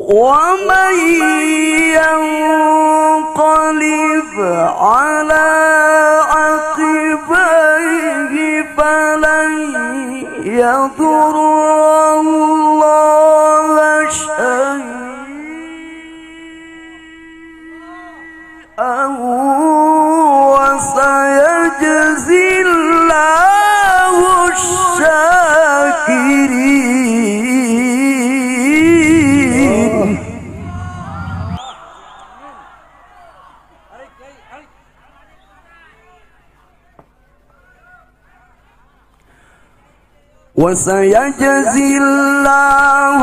ومن ينقلب على عقبيه فلن يضر الله شيئا وسيجزي الله الشاكرين. وسيجزي الله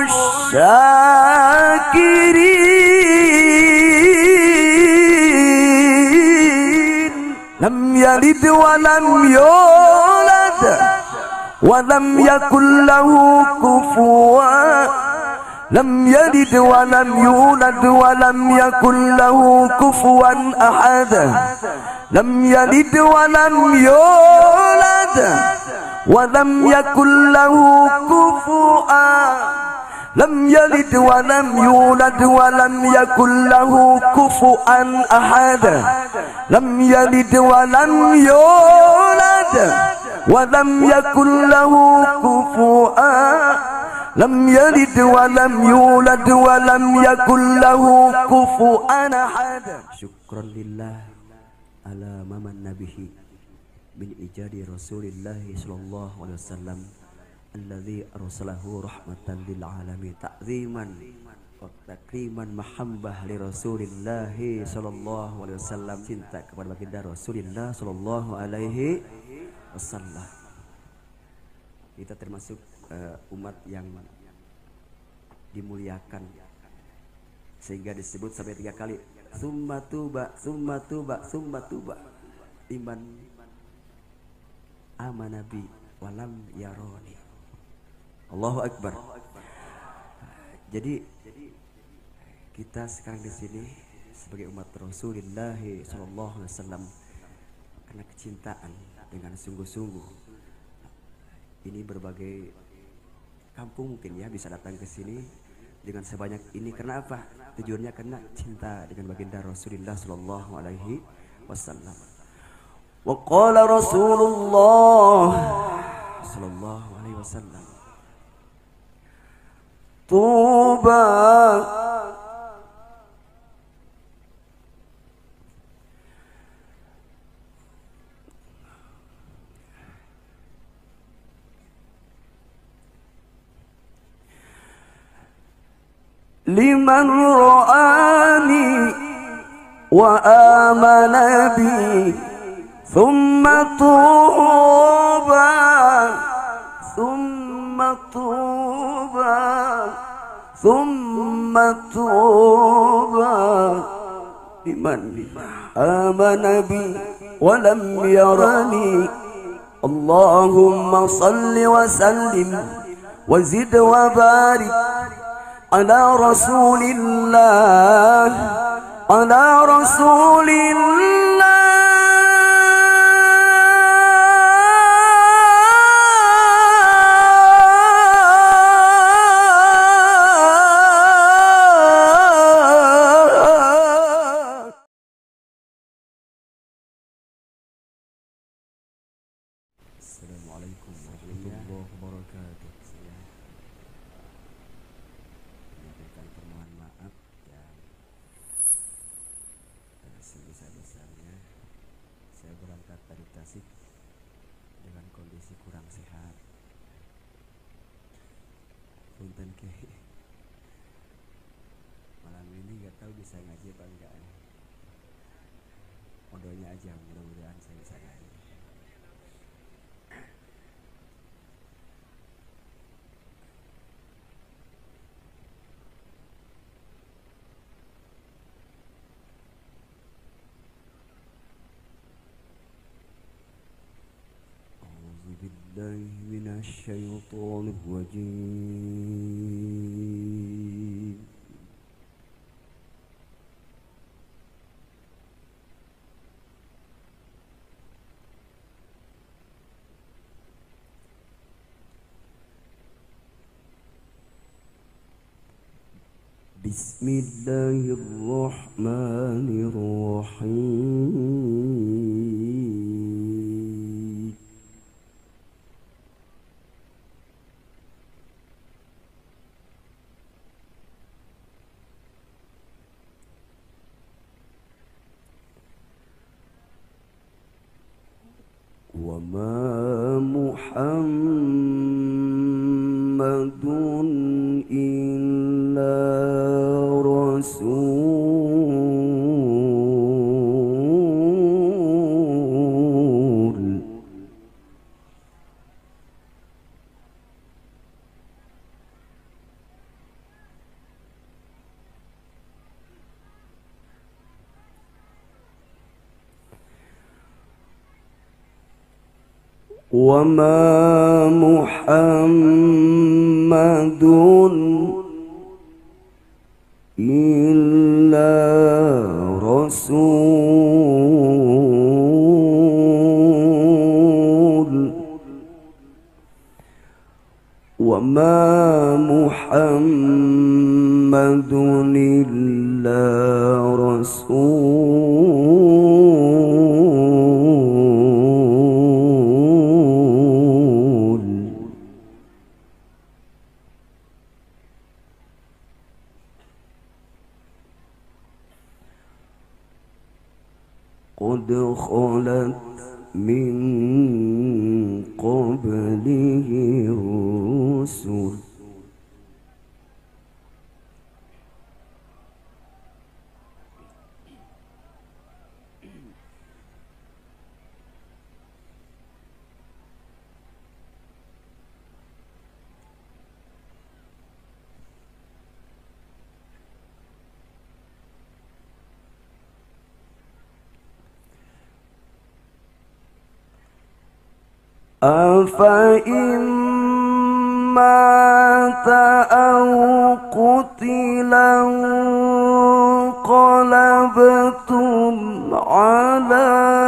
الشاكرين. لم يلد ولم يولد ولم يكن له كفوا لم يلد ولم يولد ولم يكن له كفوا أحد. لم يلد ولم يولد ولم يكن له كفوا لم يلد ولم يولد ولم يكن له كفوا أحد. لم يلد ولم يولد ولم يكن له كفوا لم يلد ولم يولد ولم يكن له كفوا أحد. شكرا لله على ما من به من إيجاد رسول الله صلى الله عليه وسلم الذي أرسله رحمة للعالمين تعظيما وtakriman mahabbah li Rasulillah sallallahu alaihi wasallam, cinta kepada baginda Rasulullah sallallahu alaihi wasallam. Kita termasuk umat yang dimuliakan sehingga disebut sampai 3 kali summa tuba summa tuba summa tuba iman amanabi walam yaroni. Allahu Akbar. Jadi kita sekarang di sini sebagai umat Rasulullah sallallahu alaihi wasallam karena kecintaan dengan sungguh-sungguh. Ini berbagai kampung mungkin ya bisa datang ke sini dengan sebanyak ini karena apa? Tujuannya karena cinta dengan baginda Rasulullah sallallahu alaihi wasallam. Wa qala Rasulullah sallallahu alaihi wasallam Tuba liman ra'ani wa amana bi thumma tuba thumma tuba thumma tuba liman amana bi wa lam yarani. Allahumma salli wa sallim wa zid wa barik على رسول الله على رسول الله السلام عليكم ورحمة الله وبركاته. Permohon maaf yang sebesar-besarnya. Saya berangkat dari Tasik dengan kondisi kurang sehat. Punten ke malam ini nggak tahu bisa ngaji apa enggak. Modonya aja, mudah-mudahan saya bisa ngaji. بالله من الشيطان الرجيم. بسم الله الرحمن الرحيم. وما محمد إلا رسول وما محمد إلا رسول وما محمد إلا رسول قد خلت من قبله الرسل أفإن مات أو قتلا انقلبتم على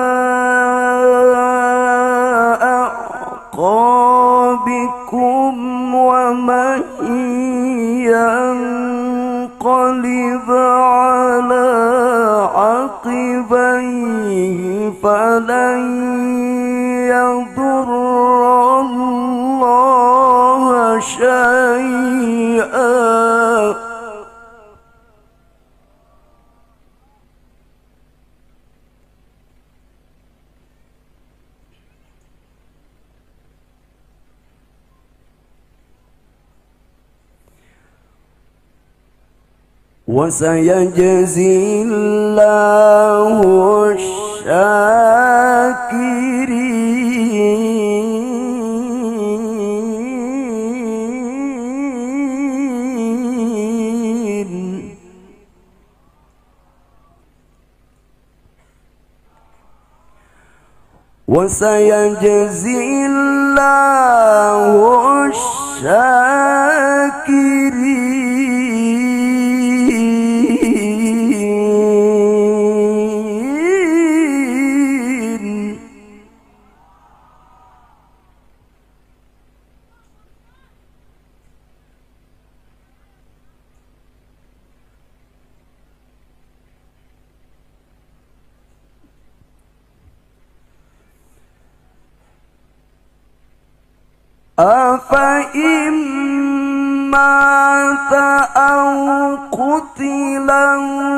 أعقابكم ومن ينقلب على عقبيه فلن يضر الله شيئا وسيجزي الله الشاكرين وسيجزي الله الشاكرين أفإن مات أو قتلا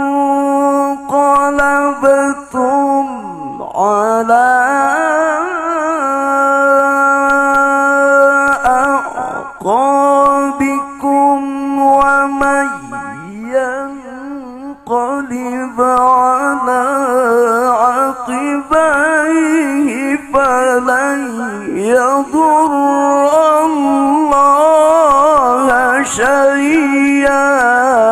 انقلبتم على أعقابكم ومن ينقلب على عقبيه فلن يضر الله شيئا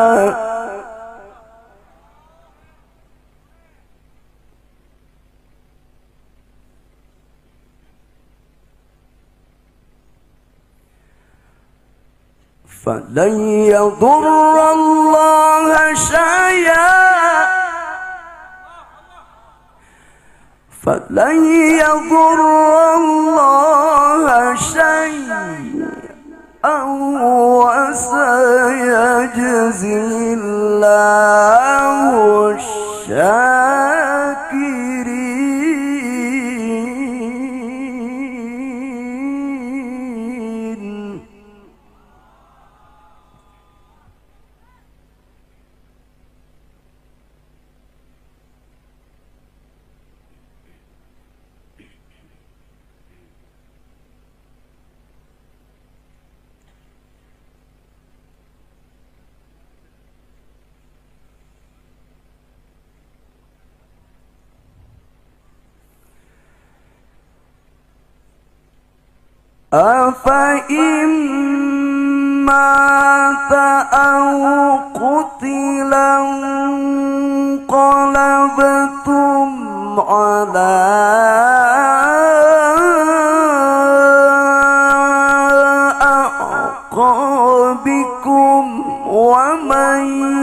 فلن يضر الله شيئا فلن يضر الله شيئا وسيجزي الله الشاكرين. أفإن مات أو قتلا انقلبتم على أعقابكم ومن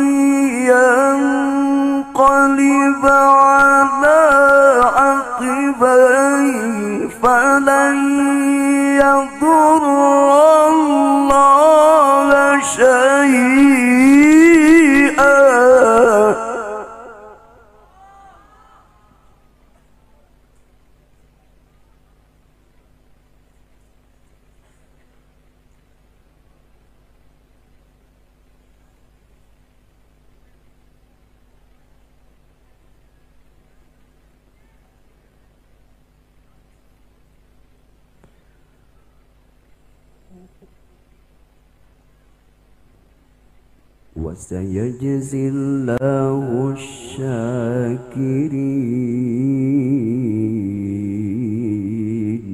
ينقلب على عقبيه فلن يضر الله شيئا. وسيجزي الله الشاكرين.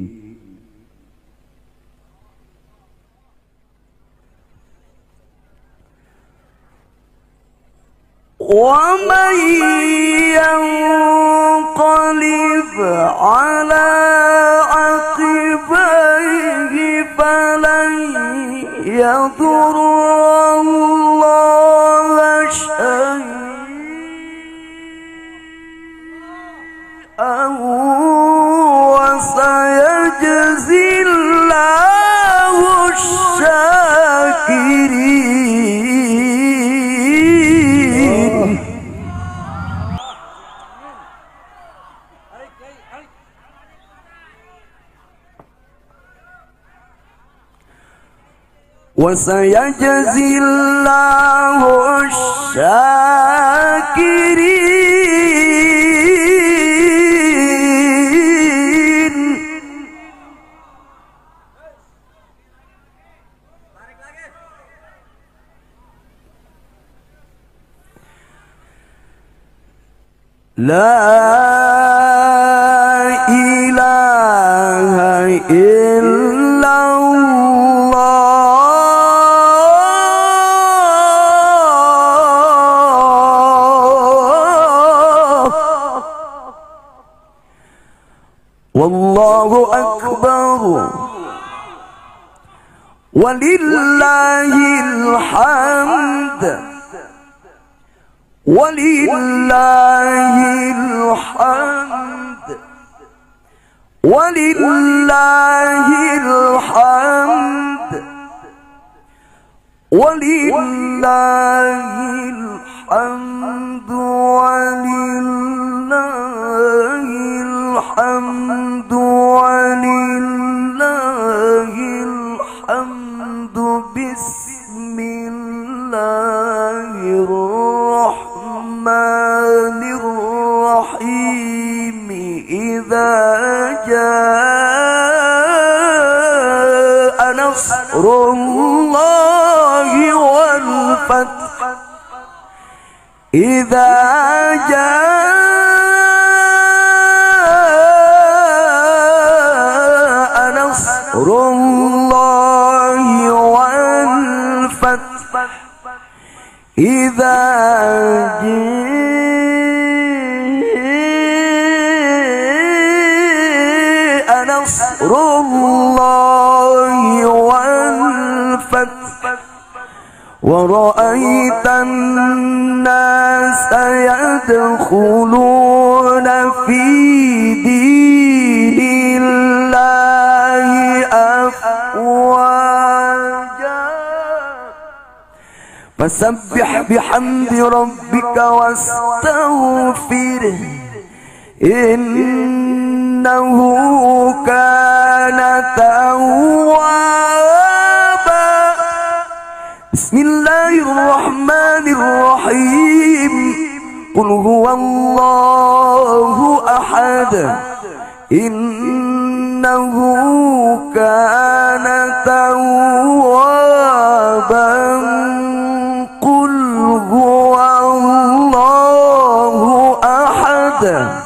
ومن ينقلب على عقبيه فلن يضر الله شيئا وسيجزي الله الشاكرين. وسيجزي الله الشاكرين. لا إله إلا والله أكبر ولله الحمد ولله الحمد ولله الحمد ولله الحمد ولله الحمد ولله الحمد. بسم الله الرحمن الرحيم. إذا جاء نصر الله والفتح إذا جاء نصر الله والفتح إذا جاء نصر الله والفتح ورأيت الناس يدخلون في دين الله أفواجا فسبح بحمد ربك واستغفره إنه كان توابا. بسم الله الرحمن الرحيم. قل هو الله أحد إنه كان توابا. قل هو الله أحد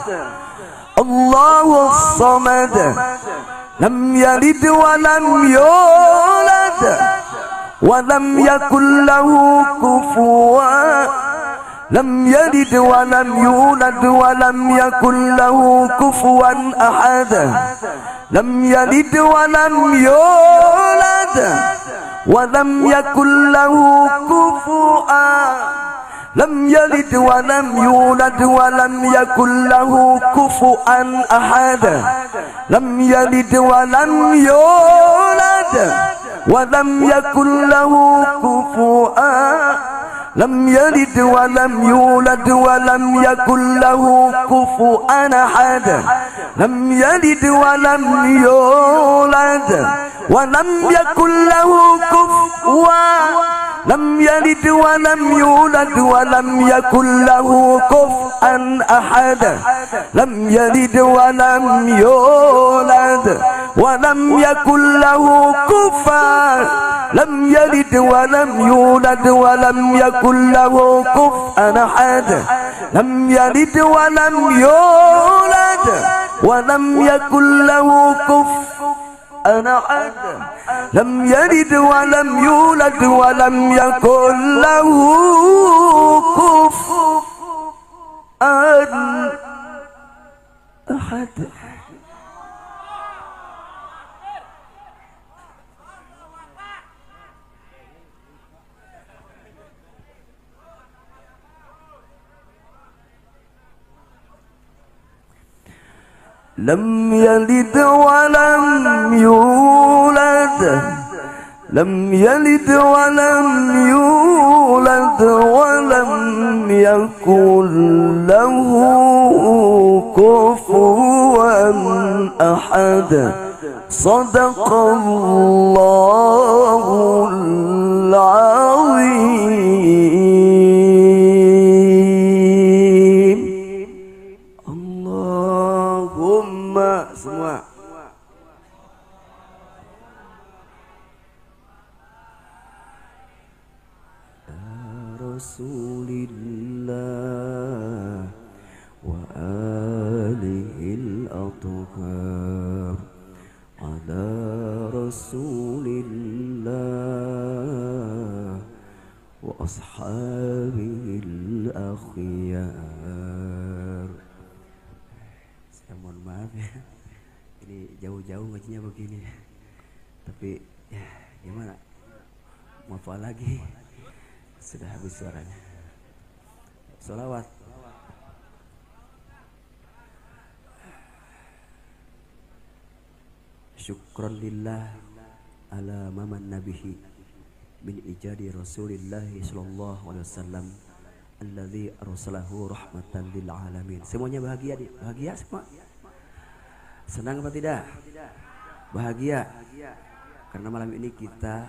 الله الصمد لم يلد ولم يولد ولم يكن له كفوا لم يلد ولم يولد ولم يكن له كفوا أحد لم يلد ولم يولد ولم يكن له كفوا لم يلد ولم يولد ولم يكن له كفوا أحد لم يلد ولم يولد ولم يكن له كفوا لم يلد ولم يولد ولم يكن له كفوا أحد لم يلد ولم يولد ولم يكن له كفوا لم يلد ولم يولد ولم يكن له كفوا أحد لم يلد ولم يولد ولم يكن له كفوا لم يلد ولم يولد ولم يكن له كفوا أحد لم يلد ولم يولد ولم يكن له كفوا أحد لم يلد ولم يولد ولم يكن له كفوا أحد. لم يلد ولم يولد لم يلد ولم يولد ولم يكن له كفوا أحد. صدق الله العظيم. اللهم semua Rasulillah wa alihil athhar ala Rasulillah wa ashabihil akhyar. Saya mohon maaf ya, ini jauh-jauh ngajinya begini, tapi ya gimana, mau apa lagi, sudah habis suaranya. Sholawat. Syukran lillah ala maman nabihi min ijadi Rasulillah sallallahu alaihi wasallam alladzi arsalahu rahmatan lil alamin. Semuanya bahagia, bahagia semua. Senang apa tidak? Bahagia. Karena malam ini kita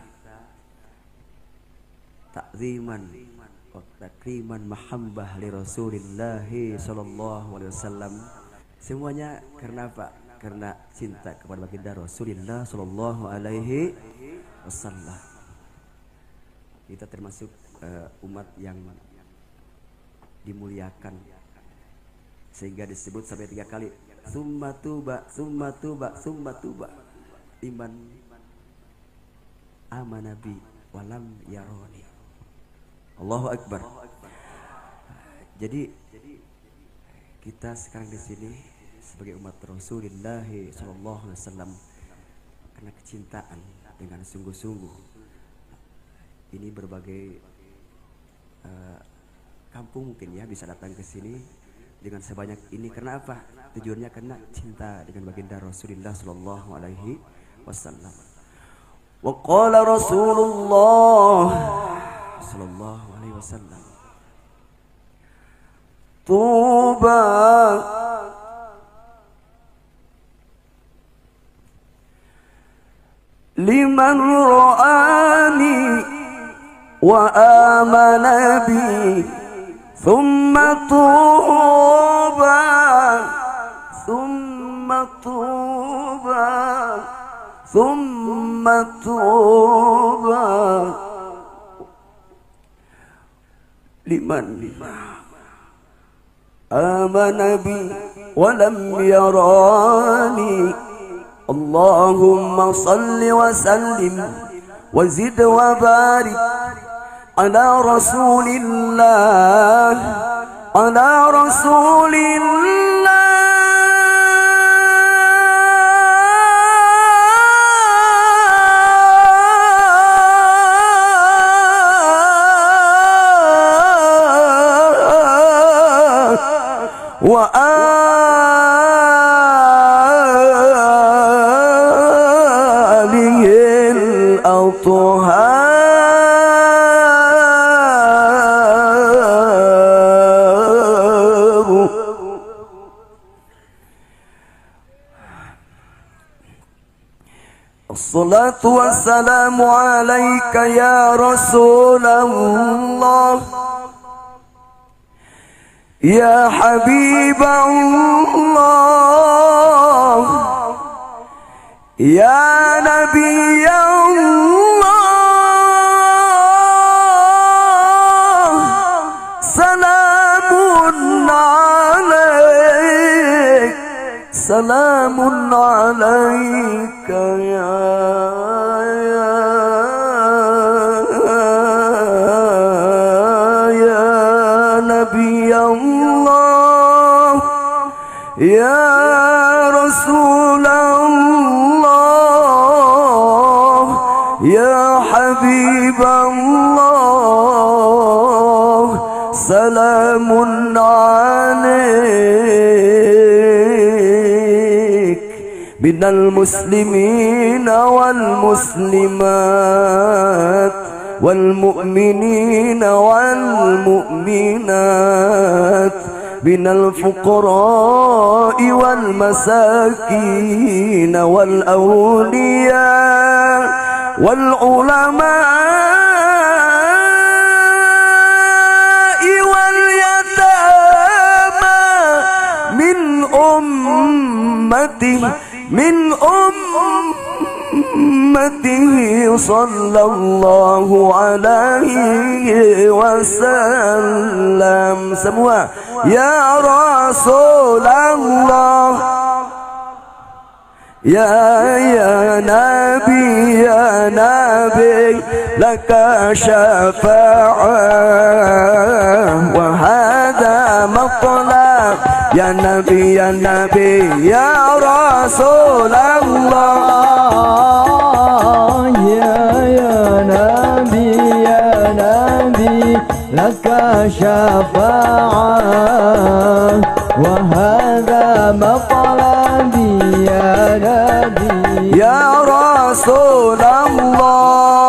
takziman wa takriman mahabbah li Rasulillah sallallahu alaihi wasallam. Semuanya karena apa? Karena cinta kepada baginda Rasulullah sallallahu alaihi wasallam. Kita termasuk umat yang dimuliakan sehingga disebut sampai 3 kali summa tuba summa tuba summa tuba liman amanabi walam yaroni. Allahu Akbar. Jadi kita sekarang di sini sebagai umat Rasulullah sallallahu alaihi wasallam karena kecintaan dengan sungguh-sungguh. Ini berbagai kampung mungkin ya bisa datang ke sini dengan sebanyak ini. Karena apa? Tujuannya karena cinta dengan baginda Rasulullah sallallahu alaihi wasallam. Wa qala Rasulullah sallallahu alaihi wasallam. Tuba liman ra'ani wa amana bi, thumma tuba, thumma tuba, thumma tuba liman amana bi wa lam yarani. Allahumma salli wa sallim wa zid wa barik ala rasulillah, ala rasulillah. Wa alihil autuhar. Assalatu wassalamu alaika ya Rasulullah, ya Habibullah, ya Nabiyullah. Salamun alaik, salamun alaika ya Nabi Allah, ya Rasulullah, ya Habibullah. Salamun alaik minal muslimina wal muslimat wal mu'minina wal mu'minat, minal fuqara'i wal masakin wal awliya wal ulama'i wal yatama, min ummatihi, min ummatihi sallallahu alaihi wasallam. Semua ya Rasulullah, ya Nabi, ya Nabi, laka syafa'ah wa hadha matlab. Ya Nabi, ya Nabi, ya Rasulullah, ya Nabi, ya Nabi, laka syafa'ah wa hadha matlabi. Ya Nabi, ya Rasulullah,